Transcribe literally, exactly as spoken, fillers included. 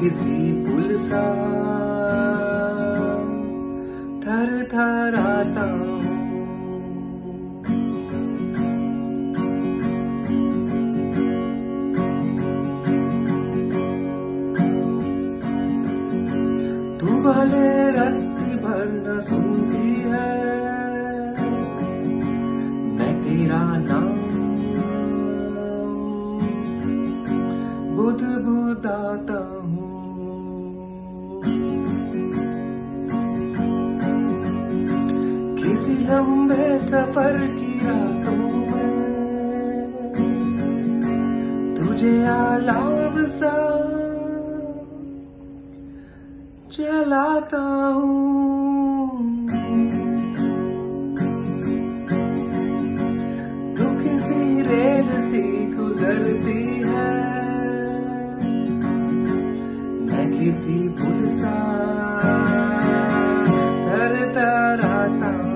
किसी पुल सा थर थर आता हूँ। तू भले रत्ती भर न सुनती है, मैं तेरा नाम बुध बुदाता हूँ। किसी लंबे सफर की रातों में तुझे आलाप सा जलाता हूँ। तू किसी रेल सी गुजरती है, मैं किसी पुल सा थर थर आता हूँ।